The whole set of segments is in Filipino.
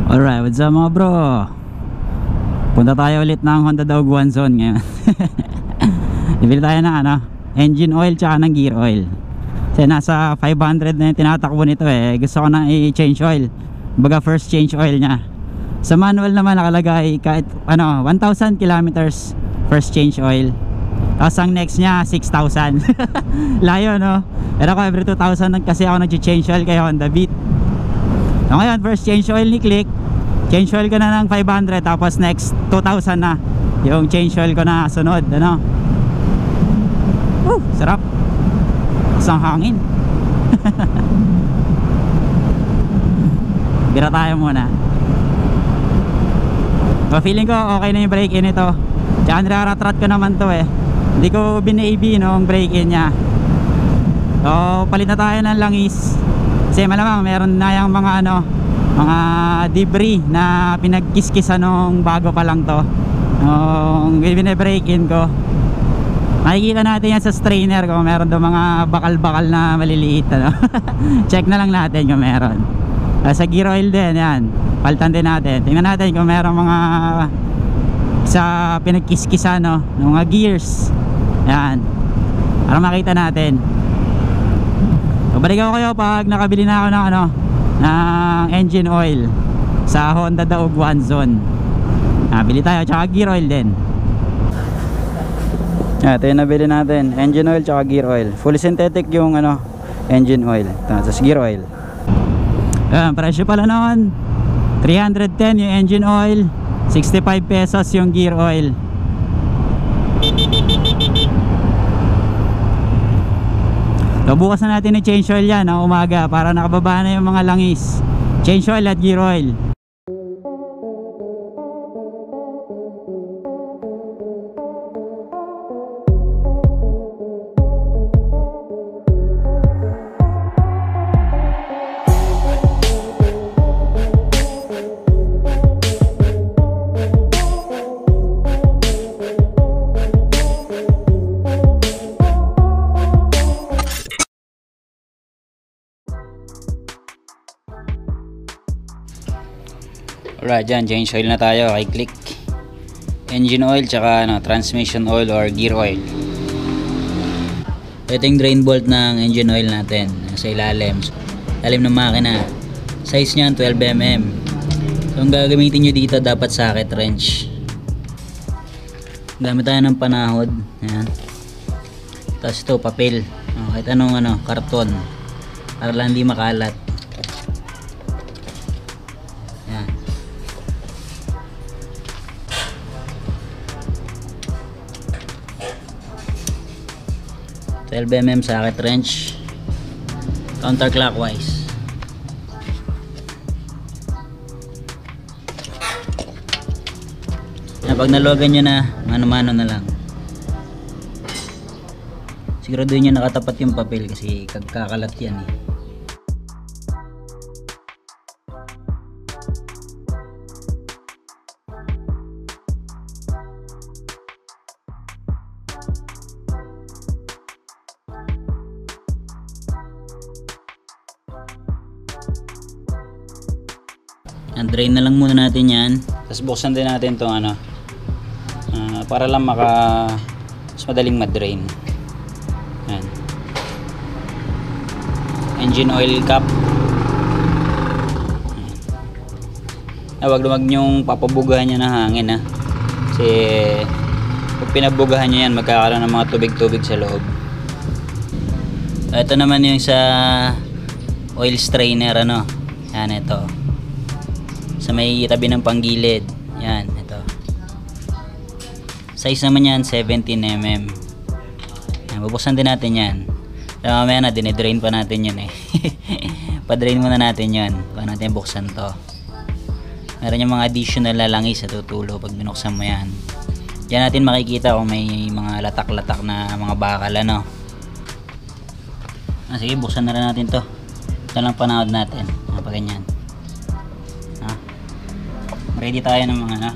Alright, what's up mga bro? Punta tayo ulit ng Honda Dog One Zone ngayon. Bibili tayo ng engine oil tsaka ng gear oil. Kasi nasa 500 na yung tinatakbo nito eh. Gusto ko na i-change oil. Baga first change oil nya. Sa manual naman nakalagay kahit 1,000 kilometers first change oil. Tapos ang next nya 6,000. Layo no? Pero ako every 2,000 kasi ako nag-change oil kay Honda Beat. So ngayon first change oil ni Click, change oil ko na ng 500, tapos next 2,000 na yung change oil ko na sunod. Sarap, isang hangin. Bira tayo muna. So feeling ko okay na yung brake in ito. Tsaka niraratrat ko naman to eh. Hindi ko bin-AB nung brake in nya. So palit na tayo ng langis. Kasi malamang meron na yung mga mga debris na pinagkiskisan nung bago pa lang to. Nung bine-break in ko. Makikita natin yan sa strainer kung meron daw mga bakal-bakal na maliliit Check na lang natin kung meron. Sa gear oil din yan. Palitan din natin. Tingnan natin kung meron mga sa pinagkiskisan ng mga gears. Yan. Para makita natin. So, balikan ko kayo pag nakabili na ako ng ng engine oil sa Honda Daog One Zone. Bili tayo tsaka gear oil din. Ito yung nabili natin, engine oil tsaka gear oil. Fully synthetic yung engine oil. Tapos gear oil. Presyo pala noon 310 yung engine oil, 65 pesos yung gear oil. So bukas na natin i-change oil yan ng umaga para nakababa na yung mga langis. Change oil at gear oil. Alright, dyan, change oil na tayo kay Click. Engine oil tsaka transmission oil or gear oil. Ito yung drain bolt ng engine oil natin sa ilalim ng makina. Size niyan 12mm. So ang gagamitin nyo dito dapat socket wrench. Gamit tayo ng panahod. Ayan. Tapos ito papel, kahit anong karton para lang hindi makalat. 12mm socket wrench, counterclockwise. Pag naluwagan nyo na, mano-mano na lang. Siguraduhin nyo nakatapat yung papel kasi kakalat yan eh. Drain na lang muna natin yan. Tapos buksan din natin itong para lang mas madaling ma-drain. Yan. Engine oil cap. Wag nyong papabugahan yan ng hangin kasi pag pinabugahan nyo yan magkakaroon ng mga tubig-tubig sa loob. Ito naman yung sa oil strainer yan ito. Sa may tabi ng panggilid. Yan, ito. Size naman yan, 17mm. Yan, bubuksan din natin yan. So, mamaya na, dinidrain pa natin yan eh. Pa-drain muna natin yan. Bago natin buksan to. Meron yung mga additional na langis sa tutulo pag binuksan mo yan. Diyan natin makikita kung may mga latak-latak na mga bakal sige, buksan na rin natin to. Ito lang panahod natin. Pa ganyan. Ready tayo ng mga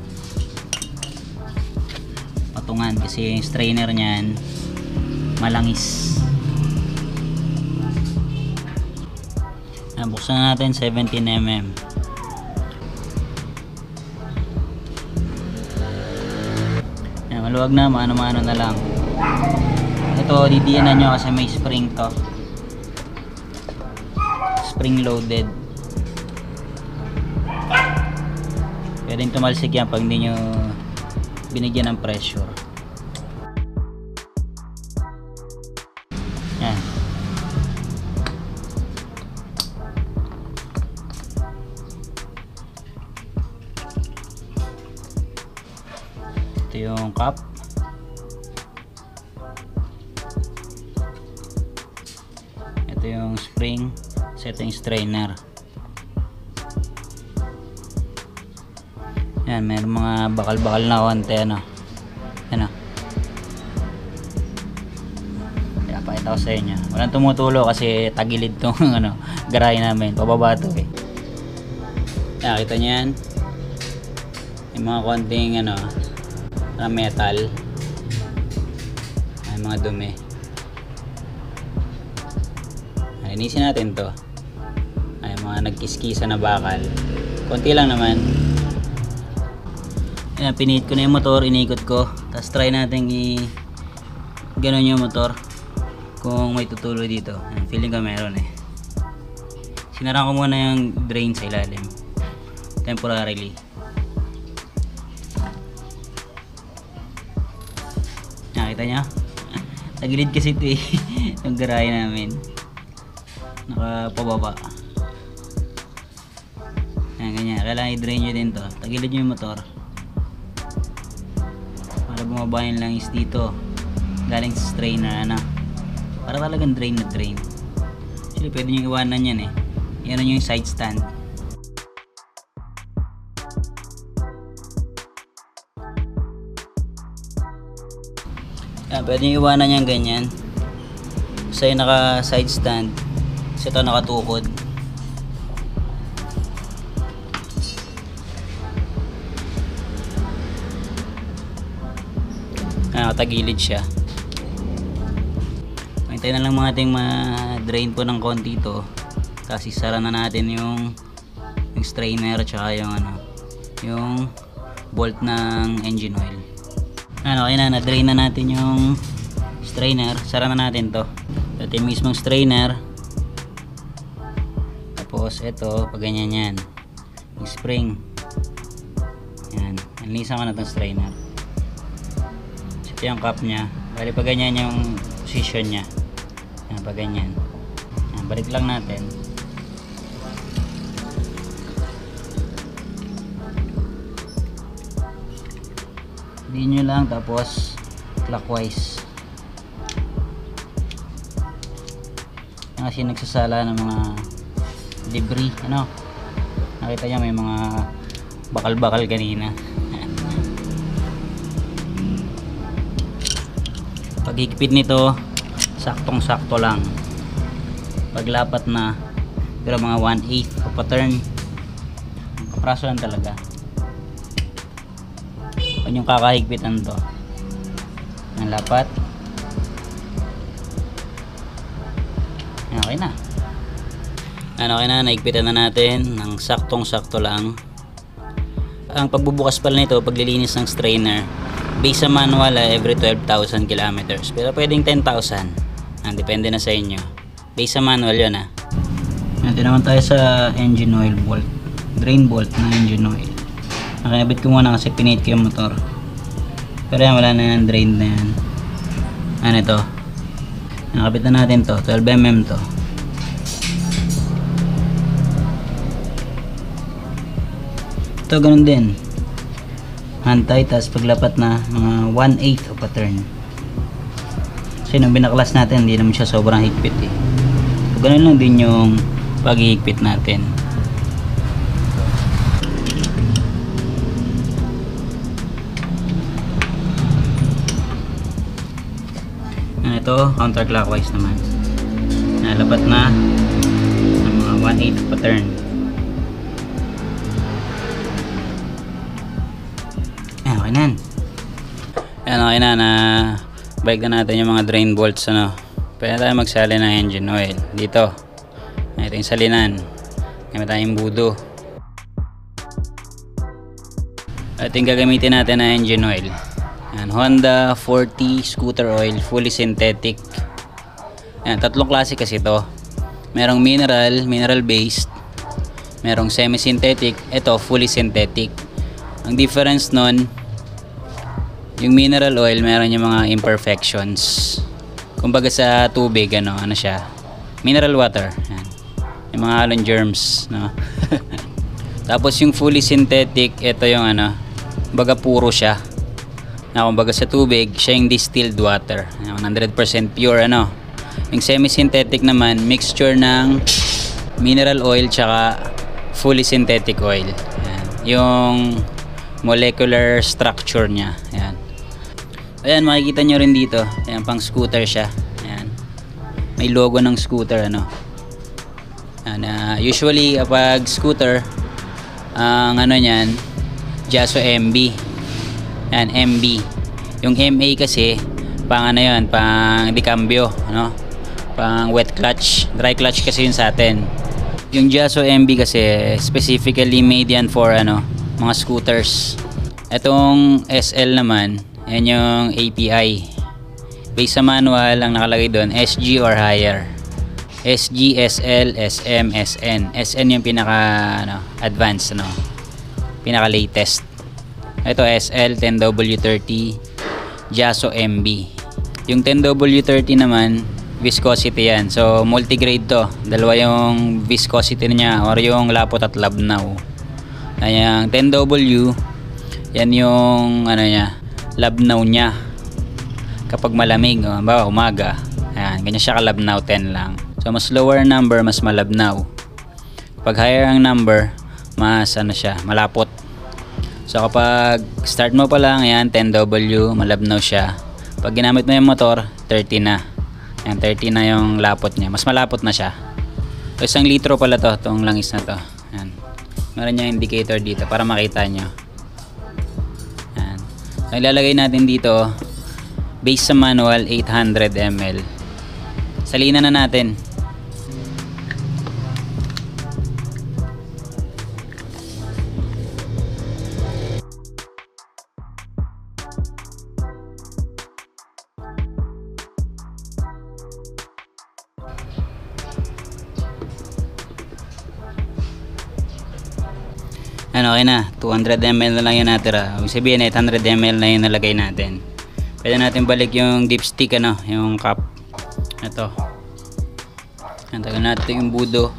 patungan kasi yung strainer niyan malangis. Buksan natin 17mm. maluwag na, mano-mano na lang. Ito, didiinan nyo kasi may spring to. Spring loaded. Pwedeng tumalsik yan pag hindi nyo binigyan ng pressure. Yan. Ito yung cup. Ito yung spring. Ito yung strainer. Yan, may mga bakal-bakal na konti, ano. Ano. Pakita ko sa inyo. Walang tumutulo kasi tagilid tong ano, garahe namin. Pababa to eh. Nakita nyo yan? May mga konting ano, na metal. May mga dumi. Linisin natin to. Ay mga nagkiskisa na bakal. Konti lang naman. Ayan, pinihit ko na yung motor, inikot ko. Tapos try natin ganon yung motor. Kung may tutuloy dito. Ayan, feeling ko meron eh. Sinara ko muna yung drain sa ilalim. Temporarily. Nakita nyo? Tagilid kasi ito eh. Yung garahe namin. Nakapababa. Ayan, ganyan. Kailangan i-drain nyo din to. Tagilid nyo yung motor. Para bumaba yung langis dito. Galing sa strainer, ano. Para talagang drain na drain. Actually, pwede nyo iwanan yan eh. Yan yung side stand. Ayan, pwede nyo iwanan yan ganyan. Kasi naka side stand. Kasi ito nakatukod. Nakatagilid siya. Hintayin na lang mga ating ma-drain po ng konti ito. Kasi sara na natin yung strainer tsaka yung ano, yung bolt ng engine oil. Ano, okay na, na-drain na natin yung strainer. Sara na natin to. Ito yung mismong strainer. Tapos ito, pag ganyan yan. Yung spring. Yan. Nalisan ko na itong strainer. So, ito yung cap nya. Bali pag ganyan yung position nya. Yan, pag ganyan. Yan, balik lang natin. Hindi nyo lang, tapos clockwise. Yan kasi nagsasala ng mga debris, ano. Nakita nyo may mga bakal-bakal kanina. Paghigpit nito, saktong-sakto lang. Paglapat na, pero mga 1/8 o pattern. Kapraso lang talaga. Pag yung kakahigpitan to, ang lapat. Okay na. Okay na, naigpitan na natin ng saktong-sakto lang. Ang pagbubukas pala nito, paglilinis ng strainer, base sa manual every 12,000 kilometers. Pero pwedeng 10,000. Depende na sa inyo. Base sa manual yun ha. Ito naman tayo sa engine oil bolt. Drain bolt ng engine oil. Nakinabit ko muna kasi pinihit ko yung motor. Pero yan, wala na yan, drain na yan. Ano ito? Nakabit na natin to, 12mm to. Ito ganun din. Hand tight, tapos paglapat na mga 1/8 o pattern. Kasi nung binaklas natin, hindi naman siya sobrang higpit eh. So, ganun lang din yung paghihigpit natin. Ito, counterclockwise naman. Nalapat na ng mga 1/8 pattern. Okay na. Okay na, balik na natin yung mga drain bolts, ano. Pwede tayo magsali ng engine oil dito. Ito yung salinan. Gamit tayong budo. Ito yung gagamitin natin na engine oil. Yan, Honda 40 scooter oil, fully synthetic. Yan, tatlong klase kasi to. Merong mineral based, merong semi-synthetic, ito fully synthetic. Ang difference nun, yung mineral oil meron yung mga imperfections. Kumbaga sa tubig, ano siya, mineral water. Yan. Yung mga halong germs, no? Tapos yung fully synthetic, ito yung kumbaga puro siya. Na kumbaga sa tubig, siya yung distilled water. 100% pure, Yung semi-synthetic naman, mixture ng mineral oil tsaka fully synthetic oil. Yan. Yung molecular structure niya. Yan. Ayan, makikita nyo rin dito. Ayan, pang scooter siya. Ayan. May logo ng scooter, Ayan, usually, kapag scooter, ang niyan, Jaso MB. Ayan, MB. Yung MA kasi, pang yun, pang dicambio, pang wet clutch, dry clutch kasi yun sa atin. Yung Jaso MB kasi specifically made yan for mga scooters. Etong SL naman, yan yung API. Based sa manual, ang nakalagay doon, SG or higher. SG, SL, SM, SN. SN yung pinaka advanced, pinaka latest. Ito SL 10W30 Jaso MB. Yung 10W30 naman, viscosity yan. So, multigrade to. Dalawa yung viscosity niya or yung lapot at labnaw. Ayan, 10W, yan yung niya, labnaw niya. Kapag malamig, halimbawa umaga, ayan, ganyan siya kalabnaw, 10 lang. So, mas lower number, mas malabnaw. Pag higher ang number, mas siya, malapot. So, kapag start mo pa lang, ayan, 10W, malabnaw siya. Pag ginamit mo yung motor, 30 na. Ayan, 30 na yung lapot niya. Mas malapot na siya. So, 1 litro pala to, itong langis na to. Ayan. Meron niya indicator dito para makita nyo. Ayan. So, ilalagay natin dito, base sa manual, 800 ml. Salinan na natin. Okay na, 200 ml na lang yan natira. Ibig sabihin 800 ml na yung nalagay natin. Pwede natin balik yung dipstick, yung cup. Ito. Tagal natin yung budo.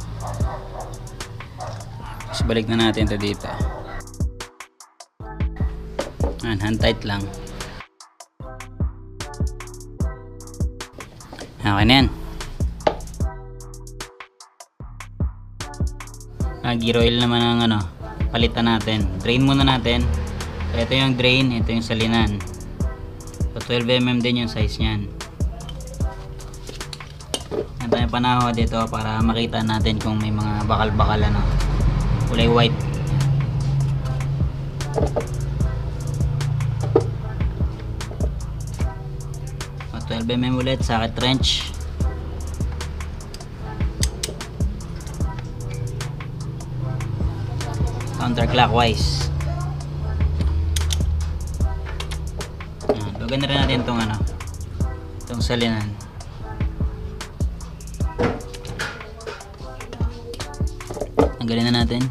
Tapos balik na natin ito dito. Hand tight lang. Okay na yan. Gear oil naman ang palitan natin. Drain muna natin. So, ito yung drain, ito yung salinan. So 12mm din yung size niyan. Yan tayo panaho dito para makita natin kung may mga bakal-bakal kulay white. So 12mm ulit, socket wrench. Counterclockwise. Lugan na rin natin itong itong salinan. Tanggalin na natin.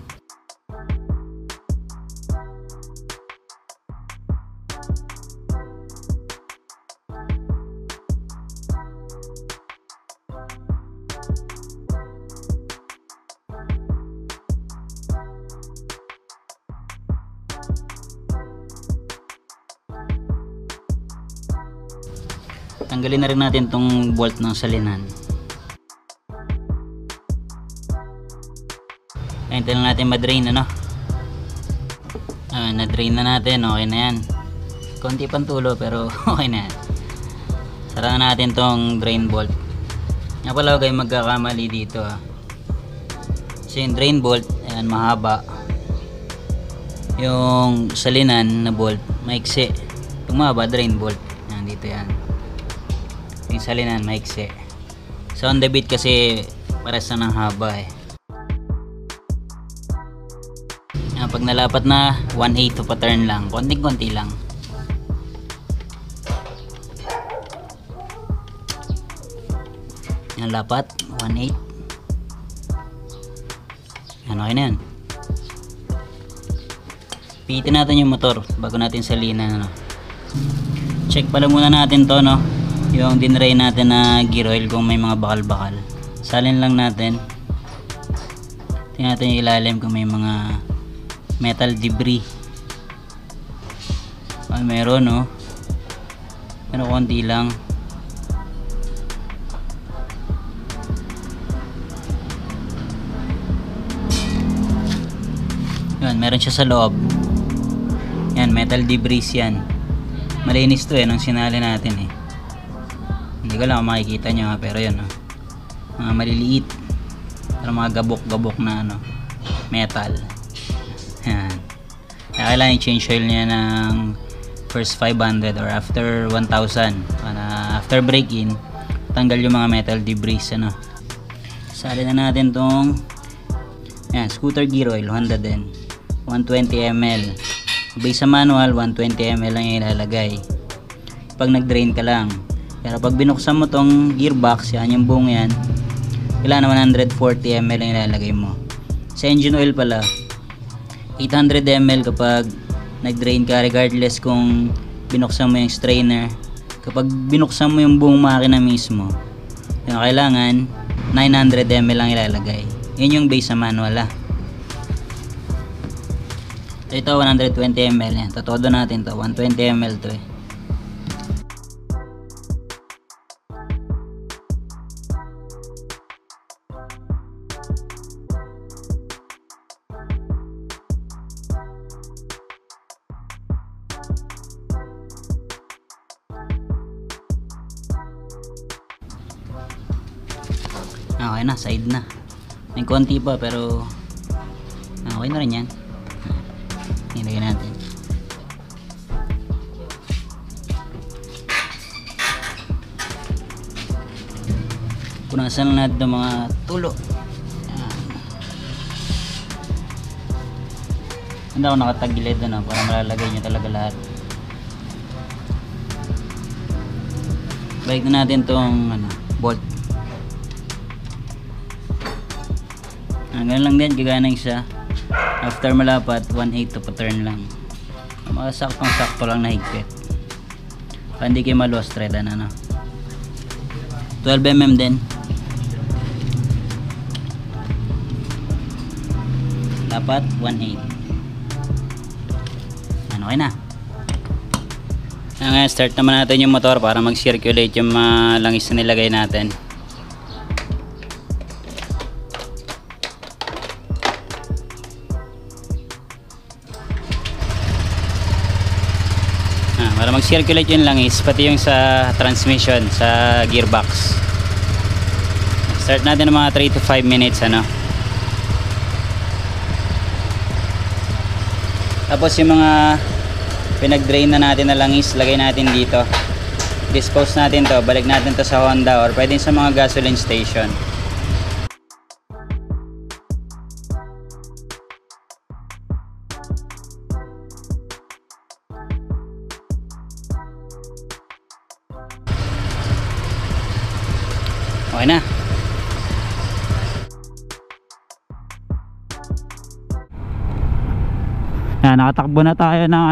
Tanggalin na rin natin tong bolt ng salinan. Hintayin lang natin ma-drain, na-drain na natin, okay na yan. Konti pang tulo pero okay na yan. Sara natin tong drain bolt. Nga pala, huwag kayong magkakamali dito, Kasi yung drain bolt, ayan, mahaba. Yung salinan na bolt, maiksi. Yung mahaba, drain bolt. Ayan, dito yan. Yung salinan, maiksi. So on the beat kasi pares na ng haba Pag nalapat na, 1/8 pa turn lang. Konting-konti lang. Ang lapat, 1.8. Ano kayo na yan? Pihitin natin yung motor bago natin salinan, ano. Check pala muna natin to, no, yung dinray natin na gear oil kung may mga bakal-bakal. Salin lang natin. Tingnan natin yung ilalim kung may mga metal debris. Meron, no, pero konti lang. Yun, meron siya sa loob. Yan, metal debris yan. Malinis to nung sinali natin Hindi ko lang makikita nyo pero yun, mga maliliit, pero mga gabok-gabok na metal. Yan. Kaya kailangan i-change oil niya ng first 500 or after 1,000 para after break-in tanggal yung mga metal debris. Sali na natin tong scooter gear oil, Honda din, 120 ml. Base sa manual, 120 ml lang yung ilalagay pag nag-drain ka lang. Pero pag binuksan mo tong gearbox, yan yung buong yan, kailangan 140 ml lang ilalagay mo. Sa engine oil pala, 800 ml kapag nag-drain ka, regardless kung binuksan mo yung strainer. Kapag binuksan mo yung buong makina mismo, yung kailangan 900 ml lang ilalagay. Yun yung base sa manual. Ito 120 ml yan. Totodo natin to, 120 ml to Okay na, side na. May konti pa pero okay na rin yan. Ilagay natin. Punasan lang natin mga tulo. Hindi ako nakatagilid para malalagay nyo talaga lahat. Balik na natin tong bolt. Ganun lang din, gagana ng isa. After malapat, 1/8 to pattern lang. Mga saktong-sakto lang na higpit. Para hindi kayo ma-lost thread, 12mm din. Dapat 1/8. Okay na. Ngayon, start naman natin yung motor para mag-circulate yung langis na nilagay natin. Para mag-circulate yung langis, pati yung sa transmission, sa gearbox. Start natin ng mga 3 to 5 minutes, Tapos yung mga pinag-drain na natin na langis, lagay natin dito. Dispose natin to, balik natin to sa Honda or pwedeng sa mga gasoline station. Okay na. Nakatakbo na tayo ng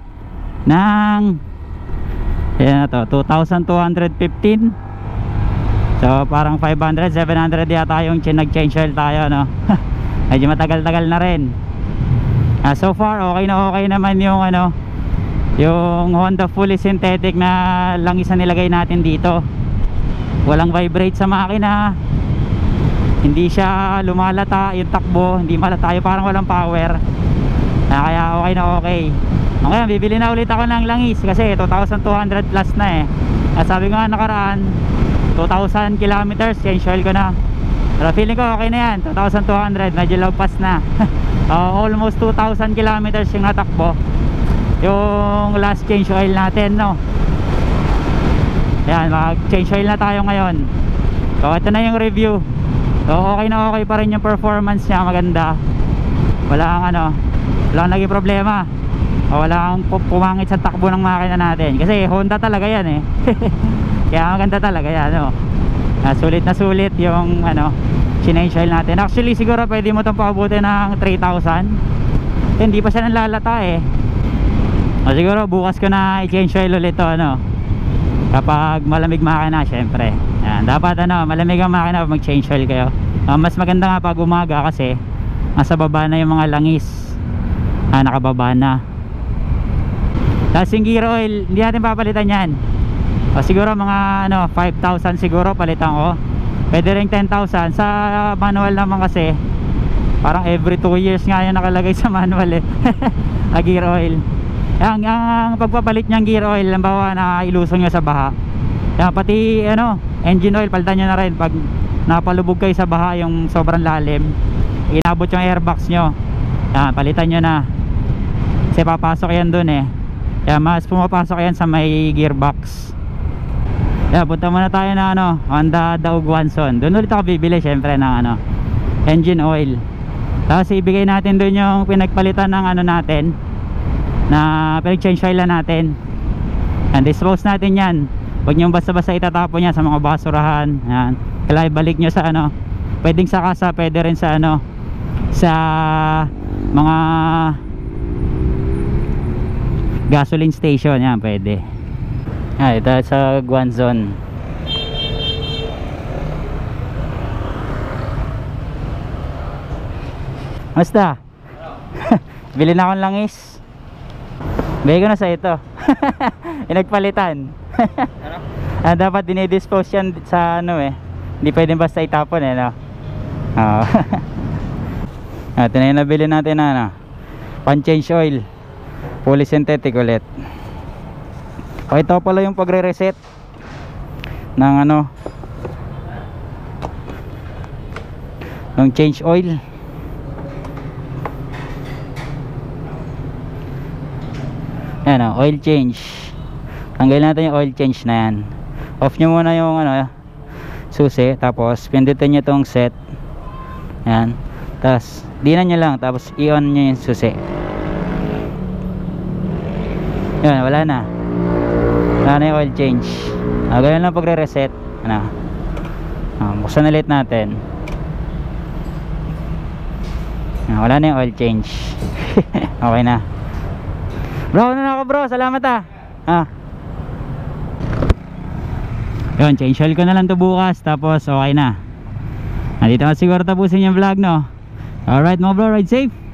ayan na to, 2,215. So parang 500, 700 yata yung nag-change oil tayo, medyo matagal-tagal na rin. So far okay na okay naman yung yung Honda fully synthetic na langis na nilagay natin dito. Walang vibrate sa makina, hindi siya lumalata yung takbo, hindi malata, parang walang power. Kaya okay na okay. Okay, bibili na ulit ako ng langis kasi 2,200 plus na At sabi ko nga nakaraan, 2,000 kilometers change oil ko na. Pero feeling ko okay na yan, 2,200, medyo lagpas na. Almost 2,000 kilometers yung natakbo yung last change oil natin, Ayan, mag-change oil na tayo ngayon. So ito na yung review. So okay na okay pa rin yung performance niya, maganda. Walang walang naging problema. Walang pumangit sa takbo ng makina natin. Kasi Honda talaga yan Kaya maganda talaga yan, Sulit na sulit yung ano, change oil natin. Actually siguro pwede mo itong paabutin ng 3,000. Hindi pa siya nanlalata eh. Siguro bukas ko na i-change oil ulit to, ano, kapag malamig makina syempre. Yan, dapat ano, malamig ang makina pag mag-change oil kayo. Mas maganda nga pag umaga kasi nasa baba na yung mga langis. Nakababa na. Tapos yung gear oil, hindi natin papalitan yan. Siguro mga ano, 5,000 siguro palitan ko. Pwede rin 10,000. Sa manual naman kasi parang every 2 years nga yan nakalagay sa manual eh. Gear oil. Ang pagpapalit niyang gear oil, lambawa na ilusong nyo sa baha. Yan, pati ano, engine oil palitan nyo na rin pag napalubog kayo sa baha yung sobrang lalim, inabot yung airbox nyo. Yan, palitan nyo na kasi papasok yan dun eh. Yan, mas pumapasok yan sa may gearbox. Yan, punta muna tayo na ano, Honda Daug Wanson. Doon ulit ako bibili syempre ng ano, engine oil. Tapos ibigay natin dun yung pinagpalitan ng ano natin, na pinag-change oil na natin. And dispose natin yan. Huwag nyo basta-basta itatapon yan sa mga basurahan. Yan, kailangan balik nyo sa ano, pwedeng sa kasa, pwede rin sa ano, sa mga gasoline station. Yan, pwede. Ito sa Guanzon. Basta bili na akong langis. Bigay ko na sa ito. Inagpalitan. Dapat dinidispose yan sa ano eh. Hindi pwedeng basta itapon eh, no? Ito na yung nabili natin na ano, pan change oil, fully synthetic ulit. Ito pala yung pagre-reset ng ano, ng change oil. Yan o, oil change. Tanggalin natin yung oil change na yan. Off nyo muna yung ano, susi, tapos pindutin nyo itong set. Yan, tapos dinan nyo lang, tapos i-on nyo yung susi. Yan, wala na. Wala na yung oil change. Ganyan lang pagre-reset. Ano, buksan ulit natin. Wala na yung oil change. Okay na. Bro, ano na ako bro, salamat yun, change oil ko na lang to bukas, tapos okay na. Nandito na siguro tapusin yung vlog, no? Alright mga bro, ride safe.